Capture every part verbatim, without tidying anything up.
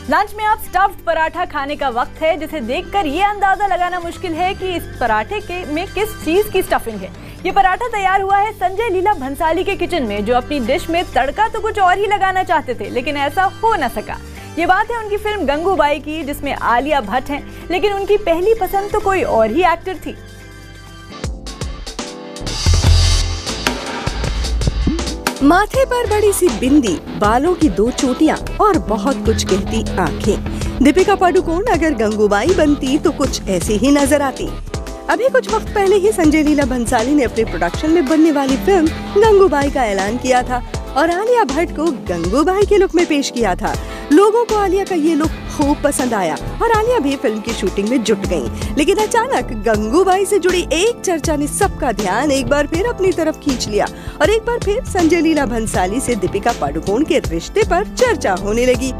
Lunch में आप stuffed paratha खाने का वक्त है, जिसे देखकर ये अंदाजा लगाना मुश्किल है कि इस पराठे के में किस चीज की स्टफिंग है। ये पराठा तैयार हुआ है संजय लीला भंसाली के किचन में, जो अपनी डिश में तड़का तो कुछ और ही लगाना चाहते थे, लेकिन ऐसा हो न सका। ये बात है उनकी फिल्म गंगूबाई की, जिसमें आलिया भट्ट हैं, लेकिन उनकी पहली पसंद तो कोई और ही एक्टर थी। माथे पर बड़ी सी बिंदी, बालों की दो चोटियां और बहुत कुछ कहती आंखें। दीपिका पादुकोण अगर गंगूबाई बनती तो कुछ ऐसी ही नजर आती। अभी कुछ वक्त पहले ही संजय लीला भंसाली ने अपने प्रोडक्शन में बनने वाली फिल्म गंगूबाई का ऐलान किया था और आलिया भट्ट को गंगूबाई के लुक में पेश किया था। लोगों को आलिया का ये लुक खूब पसंद आया और आलिया भी फिल्म की शूटिंग में जुट गयी। लेकिन अचानक गंगूबाई से जुड़ी एक चर्चा ने सबका ध्यान एक बार फिर अपनी तरफ खींच लिया और एक बार फिर संजय लीला भंसाली से दीपिका पादुकोण के रिश्ते पर चर्चा होने लगी।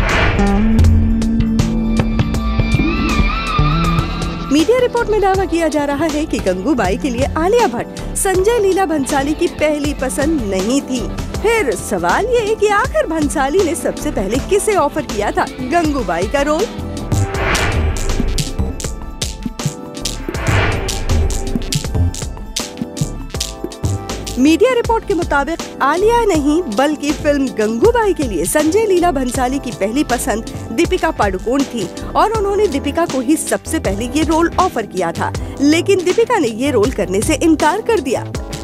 मीडिया रिपोर्ट में दावा किया जा रहा है कि गंगूबाई के लिए आलिया भट्ट संजय लीला भंसाली की पहली पसंद नहीं थी। फिर सवाल ये है कि आखिर भंसाली ने सबसे पहले किसे ऑफर किया था गंगूबाई का रोल? मीडिया रिपोर्ट के मुताबिक आलिया नहीं बल्कि फिल्म गंगूबाई के लिए संजय लीला भंसाली की पहली पसंद दीपिका पादुकोण थी और उन्होंने दीपिका को ही सबसे पहले ये रोल ऑफर किया था, लेकिन दीपिका ने ये रोल करने से इनकार कर दिया।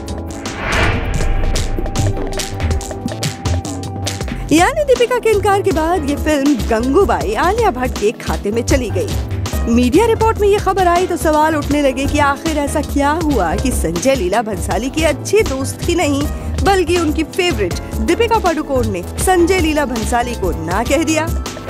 यानी दीपिका के इनकार के बाद ये फिल्म गंगूबाई आलिया भट्ट के खाते में चली गई। मीडिया रिपोर्ट में ये खबर आई तो सवाल उठने लगे कि आखिर ऐसा क्या हुआ कि संजय लीला भंसाली की अच्छी दोस्त ही नहीं बल्कि उनकी फेवरेट दीपिका पादुकोण ने संजय लीला भंसाली को ना कह दिया।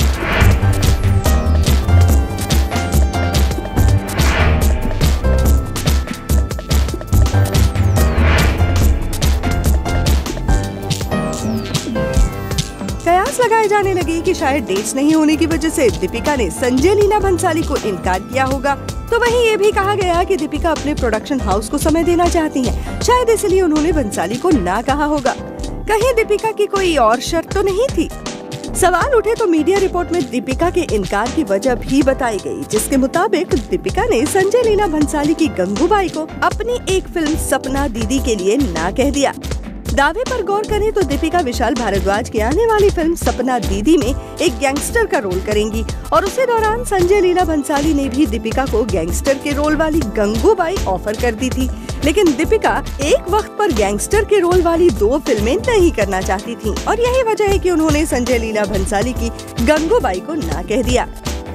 कयास लगाए जाने लगे कि शायद डेट्स नहीं होने की वजह से दीपिका ने संजय लीला भंसाली को इनकार किया होगा। तो वहीं ये भी कहा गया कि दीपिका अपने प्रोडक्शन हाउस को समय देना चाहती हैं, शायद इसलिए उन्होंने भंसाली को ना कहा होगा। कहीं दीपिका की कोई और शर्त तो नहीं थी? सवाल उठे तो मीडिया रिपोर्ट में दीपिका के इनकार की वजह भी बताई गई, जिसके मुताबिक दीपिका ने संजय लीला भंसाली की गंगूबाई को अपनी एक फिल्म सपना दीदी के लिए ना कह दिया। दावे पर गौर करें तो दीपिका विशाल भारद्वाज की आने वाली फिल्म सपना दीदी में एक गैंगस्टर का रोल करेंगी और उसी दौरान संजय लीला भंसाली ने भी दीपिका को गैंगस्टर के रोल वाली गंगूबाई ऑफर कर दी थी, लेकिन दीपिका एक वक्त पर गैंगस्टर के रोल वाली दो फिल्में नहीं करना चाहती थी और यही वजह है कि उन्होंने संजय लीला भंसाली की गंगूबाई को ना कह दिया।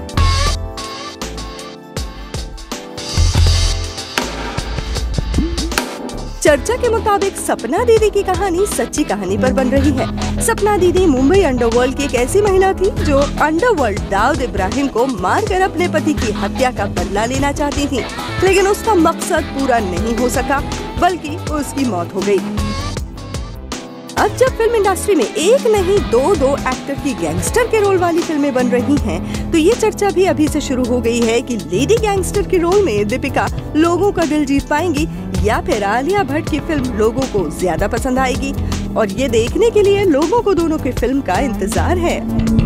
चर्चा के मुताबिक सपना दीदी की कहानी सच्ची कहानी पर बन रही है। सपना दीदी मुंबई अंडरवर्ल्ड की एक ऐसी महिला थी जो अंडरवर्ल्ड दाऊद इब्राहिम को मारकर अपने पति की हत्या का बदला लेना चाहती थी, लेकिन उसका मकसद पूरा नहीं हो सका बल्कि उसकी मौत हो गई। अब जब फिल्म इंडस्ट्री में एक नहीं दो दो एक्टर की गैंगस्टर के रोल वाली फिल्में बन रही हैं, तो ये चर्चा भी अभी से शुरू हो गई है कि लेडी गैंगस्टर के रोल में दीपिका लोगों का दिल जीत पाएंगी या फिर आलिया भट्ट की फिल्म लोगों को ज्यादा पसंद आएगी। और ये देखने के लिए लोगों को दोनों की फिल्म का इंतजार है।